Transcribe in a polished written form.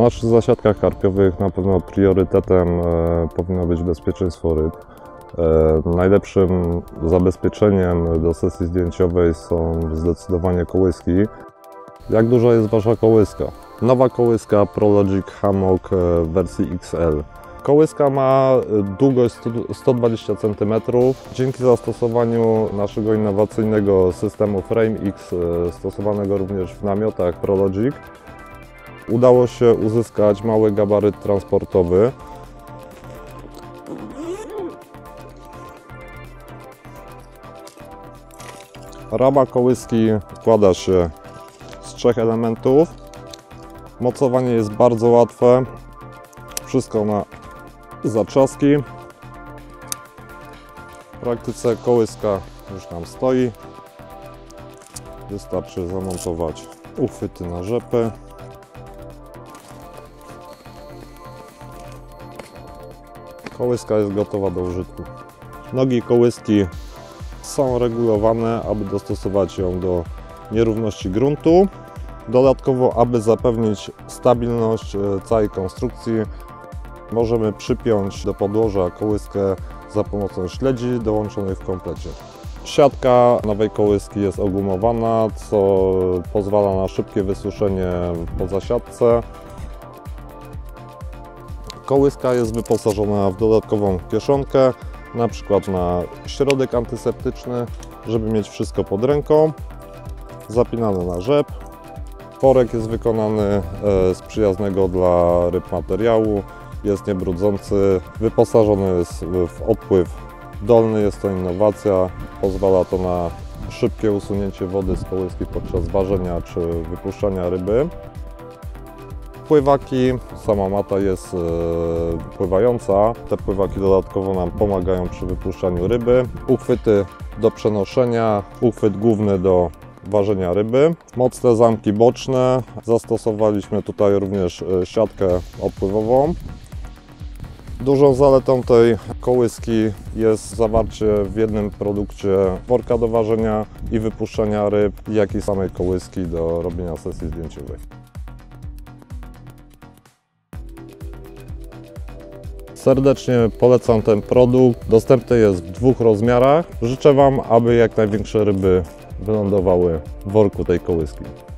naszych zasiadkach karpiowych na pewno priorytetem powinno być bezpieczeństwo ryb. Najlepszym zabezpieczeniem do sesji zdjęciowej są zdecydowanie kołyski. Jak duża jest Wasza kołyska? Nowa kołyska ProLogic Hammock w wersji XL. Kołyska ma długość 120 cm. Dzięki zastosowaniu naszego innowacyjnego systemu FrameX, stosowanego również w namiotach ProLogic, udało się uzyskać mały gabaryt transportowy. Rama kołyski składa się z 3 elementów. Mocowanie jest bardzo łatwe. Wszystko ma zatrzaski. W praktyce kołyska już nam stoi. Wystarczy zamontować uchwyty na rzepy. Kołyska jest gotowa do użytku. Nogi kołyski są regulowane, aby dostosować ją do nierówności gruntu. Dodatkowo, aby zapewnić stabilność całej konstrukcji, możemy przypiąć do podłoża kołyskę za pomocą śledzi dołączonych w komplecie. Siatka nowej kołyski jest ogumowana, co pozwala na szybkie wysuszenie po zasiadce. Kołyska jest wyposażona w dodatkową kieszonkę, na przykład na środek antyseptyczny, żeby mieć wszystko pod ręką. Zapinane na rzep. Worek jest wykonany z przyjaznego dla ryb materiału, jest niebrudzący, wyposażony jest w odpływ dolny, jest to innowacja, pozwala to na szybkie usunięcie wody z kołyski podczas ważenia czy wypuszczania ryby. Pływaki, sama mata jest pływająca, te pływaki dodatkowo nam pomagają przy wypuszczaniu ryby. Uchwyty do przenoszenia, uchwyt główny do ważenia ryby. Mocne zamki boczne, zastosowaliśmy tutaj również siatkę odpływową. Dużą zaletą tej kołyski jest zawarcie w jednym produkcie worka do ważenia i wypuszczania ryb, jak i samej kołyski do robienia sesji zdjęciowej. Serdecznie polecam ten produkt. Dostępny jest w 2 rozmiarach. Życzę Wam, aby jak największe ryby wylądowały w worku tej kołyski.